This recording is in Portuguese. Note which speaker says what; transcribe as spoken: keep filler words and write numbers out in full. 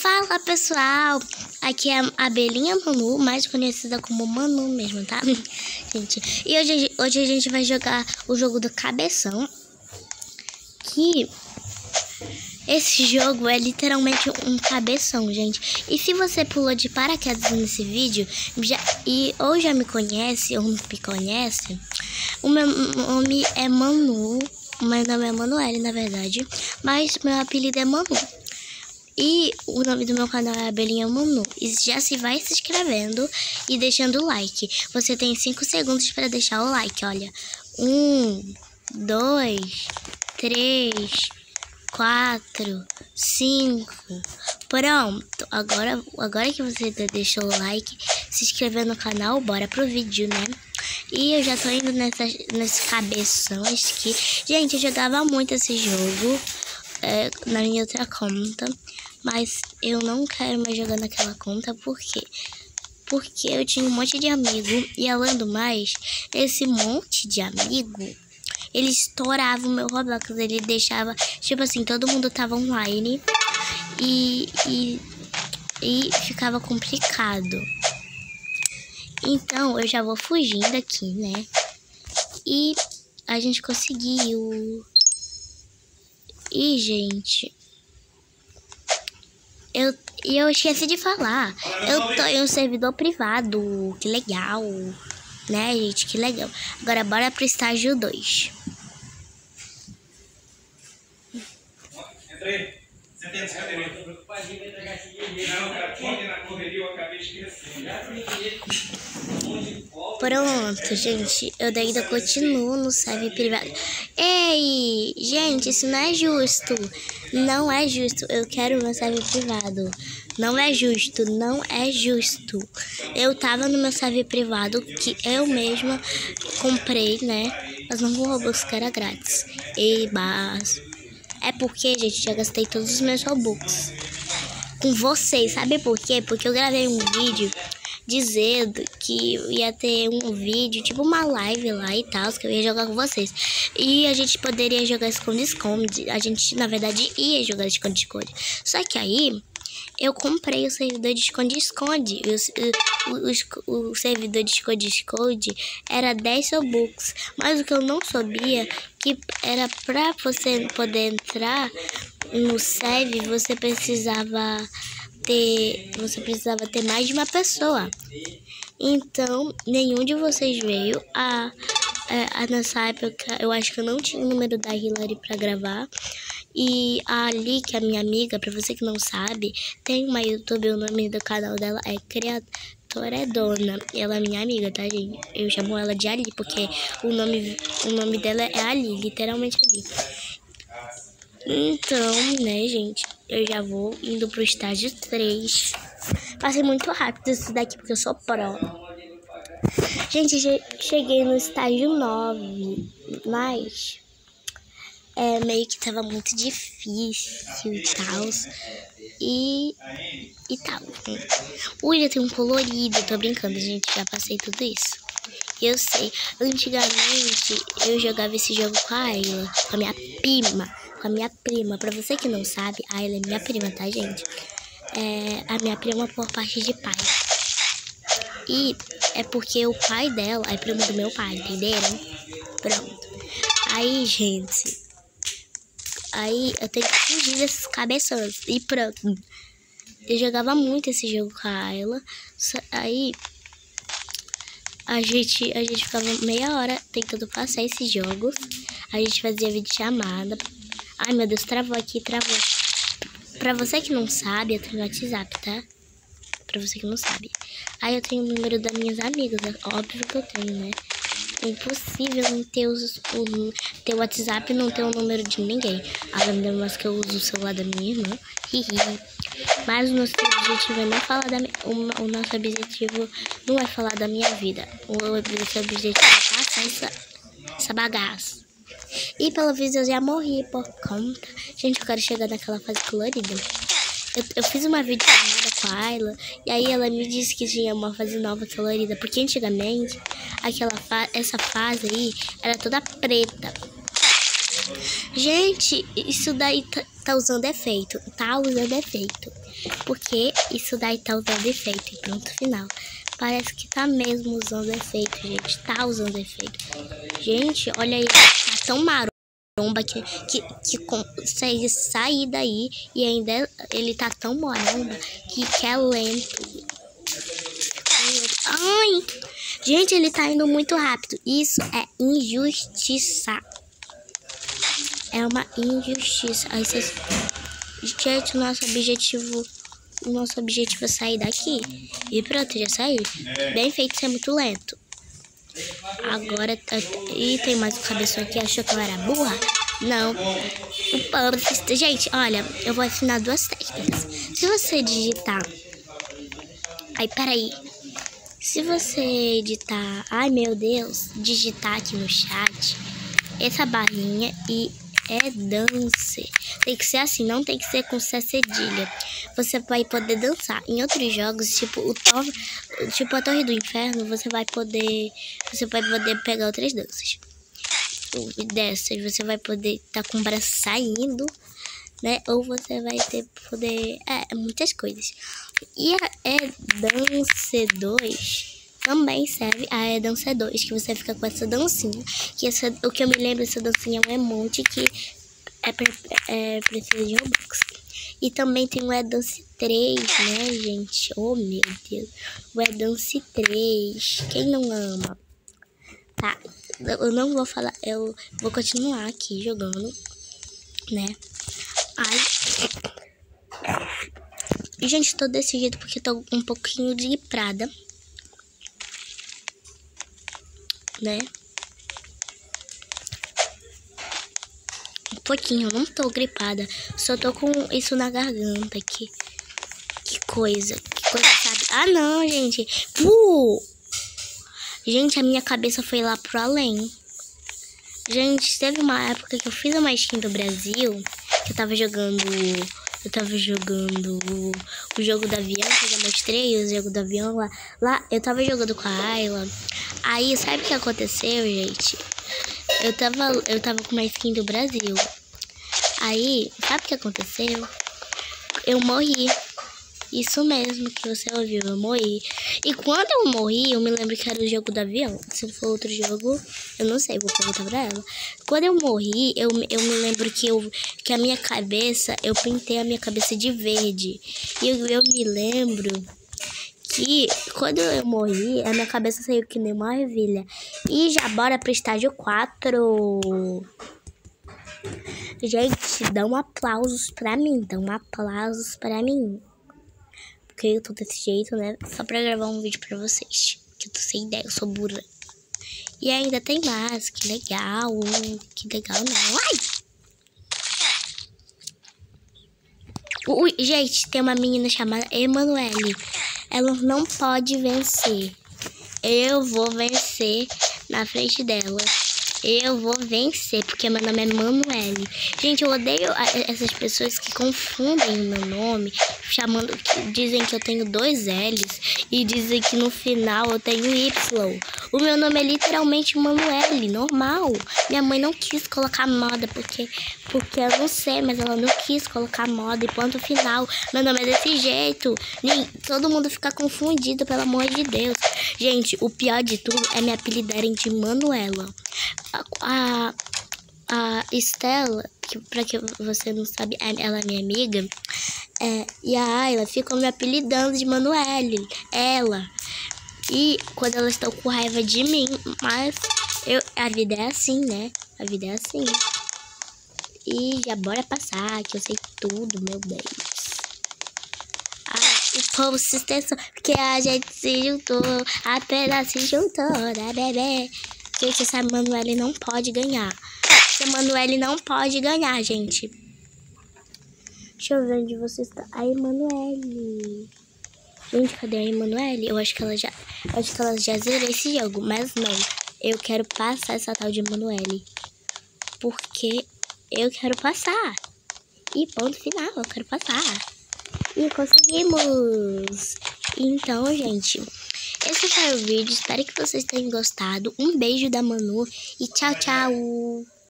Speaker 1: Fala pessoal, aqui é a Abelhinha Manu, mais conhecida como Manu mesmo, tá? Gente, e hoje, hoje a gente vai jogar o jogo do cabeção. Que esse jogo é literalmente um cabeção, gente. E se você pulou de paraquedas nesse vídeo já, e ou já me conhece ou não me conhece, o meu nome é Manu. O meu nome é Manuele, na verdade, mas meu apelido é Manu. E o nome do meu canal é Abelhinha Manu. E já se vai se inscrevendo e deixando o like. Você tem cinco segundos para deixar o like, olha. Um, dois, três, quatro, cinco. Pronto. Agora, agora que você deixou o like, se inscrever no canal, bora pro vídeo, né? E eu já tô indo nessa, nesse cabeção aqui. Gente, eu jogava muito esse jogo é, na minha outra conta. Mas eu não quero mais jogar naquela conta, por quê? Porque eu tinha um monte de amigo, e além do mais, esse monte de amigo, ele estourava o meu Roblox, ele deixava, tipo assim, todo mundo tava online, e, e, e ficava complicado. Então, eu já vou fugindo aqui, né? E a gente conseguiu. E, gente... Eu, eu esqueci de falar. Eu tô em um servidor privado. Que legal. Né, gente? Que legal. Agora, bora pro estágio dois.
Speaker 2: Entra aí. Você tem essa cadeira. Eu tô preocupadinho em entregar esse dinheiro. Não, cara, ontem na correria eu acabei esquecendo. Já aprendi.
Speaker 1: Pronto, gente. Eu ainda continuo no servidor privado. Ei, gente, isso não é justo. Não é justo. Eu quero meu servidor privado. Não é justo. Não é justo. Eu tava no meu servidor privado que eu mesma comprei, né? Mas não vou buscar, era grátis. E mas é porque, gente, já gastei todos os meus Robux com vocês. Sabe por quê? Porque eu gravei um vídeo dizendo que ia ter um vídeo, tipo uma live lá e tal, que eu ia jogar com vocês. E a gente poderia jogar esconde-esconde. A gente, na verdade, ia jogar esconde-esconde. Só que aí, eu comprei o servidor de esconde-esconde. O, o, o, o servidor de esconde-esconde era dez Robux. Mas o que eu não sabia, que era pra você poder entrar no serve, você precisava... Ter, você precisava ter mais de uma pessoa. Então, nenhum de vocês veio. A, a, a nessa época, eu acho que eu não tinha o número da Hilary pra gravar. E a Ali, que é a minha amiga, pra você que não sabe, tem uma YouTube, o nome do canal dela é Criadora Dona. Ela é minha amiga, tá, gente? Eu chamo ela de Ali, porque o nome, o nome dela é Ali, literalmente Ali. Então, né, gente, eu já vou indo pro estágio três. Passei muito rápido isso daqui, porque eu sou pro. Gente, cheguei no estágio nove, mas é, meio que tava muito difícil e tal. E, e tal. Ui, eu tenho um colorido, tô brincando, gente, já passei tudo isso. Eu sei, antigamente eu jogava esse jogo com a Ayla, com a minha prima. Com a minha prima, pra você que não sabe, a Ayla é minha prima, tá, gente? É a minha prima por parte de pai. E é porque o pai dela é primo do meu pai, entenderam? Pronto. Aí, gente, aí eu tenho que fugir desses cabeções. E pronto. Eu jogava muito esse jogo com a Ayla. Aí a gente, a gente ficava meia hora tentando passar esses jogos. A gente fazia videochamada. Ai, meu Deus, travou aqui, travou. Pra você que não sabe, eu tenho WhatsApp, tá? Pra você que não sabe. Aí eu tenho o número das minhas amigas, é óbvio que eu tenho, né? É impossível não ter o ter o WhatsApp e não ter o número de ninguém. Além de mais que eu uso o celular da minha irmã. Mas o nosso objetivo é não falar da minha... O, o nosso objetivo não é falar da minha vida. O nosso objetivo é passar essa, essa bagaça. E pelo visto eu já morri por conta. Gente, eu quero chegar naquela fase colorida. Eu, eu fiz uma videochamada com a Ayla. E aí ela me disse que tinha uma fase nova colorida. Porque antigamente aquela fa essa fase aí era toda preta. Gente, isso daí tá, tá usando efeito. Tá usando efeito. Porque isso daí tá usando efeito. E pronto, final. Parece que tá mesmo usando efeito, gente. Tá usando efeito. Gente, olha aí. Tá tão maromba que, que, que consegue sair daí. E ainda ele tá tão maromba que, que é lento. Ai, gente, ele tá indo muito rápido. Isso é injustiça. É uma injustiça. Aí vocês... Gente, o nosso objetivo... O nosso objetivo é sair daqui. E pronto, já saiu. Bem feito, isso é muito lento. Agora... E tem mais um cabeção que achou que eu era burra? Não. Gente, olha, eu vou ensinar duas técnicas. Se você digitar... Ai, peraí. Se você editar... Ai, meu Deus. Digitar aqui no chat... Essa barrinha e é dance. Tem que ser assim, não tem que ser com C cedilha. Você vai poder dançar. Em outros jogos, tipo o tor tipo a Torre do Inferno, você vai poder... Você vai poder pegar outras danças. Dessas, você vai poder estar tá com o braço saindo, né? Ou você vai ter poder... É, muitas coisas. E a E-Dance dois... também serve a E-Dance dois, que você fica com essa dancinha. Que essa, o que eu me lembro, essa dancinha é um emote que é, é precisa de Robux. E também tem o E-Dance três, né, gente? Oh, meu Deus. O E-Dance três. Quem não ama? Tá, eu não vou falar, eu vou continuar aqui jogando, né? Ai. Gente, tô desse jeito porque tô um pouquinho gripada, né? Um pouquinho, eu não tô gripada. Só tô com isso na garganta aqui. Que coisa, que coisa, sabe? Ah, não, gente. Uh! Gente, a minha cabeça foi lá pro além. Gente, teve uma época que eu fiz uma skin do Brasil. Que eu tava jogando... Eu tava jogando o jogo do avião, que eu já mostrei o jogo do avião lá. Lá, eu tava jogando com a Ayla. Aí, sabe o que aconteceu, gente? Eu tava, eu tava com uma skin do Brasil. Aí, sabe o que aconteceu? Eu morri. Isso mesmo que você ouviu, eu morri. E quando eu morri, eu me lembro que era o jogo do avião. Se for outro jogo, eu não sei, vou perguntar pra ela. Quando eu morri, eu, eu me lembro que, eu, que a minha cabeça, eu pintei a minha cabeça de verde. E eu, eu me lembro que quando eu morri, a minha cabeça saiu que nem uma ervilha. E já bora pro estágio quatro. Gente, dão aplausos pra mim, dão aplausos pra mim. Porque eu tô desse jeito, né? Só pra gravar um vídeo pra vocês. Que eu tô sem ideia, eu sou burra. E ainda tem mais, que legal. Que legal, não. Ai! Ui, gente, tem uma menina chamada Emanuele. Ela não pode vencer. Eu vou vencer na frente dela. Eu vou vencer, porque meu nome é Manuele. Gente, eu odeio essas pessoas que confundem o meu nome, chamando, que dizem que eu tenho dois L's e dizem que no final eu tenho Y. O meu nome é literalmente Manuele, normal. Minha mãe não quis colocar moda, porque, porque eu não sei, mas ela não quis colocar moda. E ponto final, meu nome é desse jeito. Nem, todo mundo fica confundido, pelo amor de Deus. Gente, o pior de tudo é me apelidarem de Manuela. A, a, a Estela, que pra que você não sabe, ela é minha amiga, é, e a Ayla ficam me apelidando de Manuele, ela. E quando elas estão com raiva de mim, mas eu, a vida é assim, né? A vida é assim. E já bora passar, que eu sei tudo, meu Deus. Ah, o povo se estressou, porque a gente se juntou, apenas se juntou, né, bebê? Gente, essa Emanuele não pode ganhar. Essa Emanuele não pode ganhar, gente. Deixa eu ver onde você está. A Emanuele. Gente, cadê a Emanuele? Eu acho que ela já... Acho que ela já zerou esse jogo. Mas não. Eu quero passar essa tal de Emanuele. Porque eu quero passar. E ponto final. Eu quero passar. E conseguimos. Então, gente... Esse foi o vídeo, espero que vocês tenham gostado. Um beijo da Manu e tchau, tchau!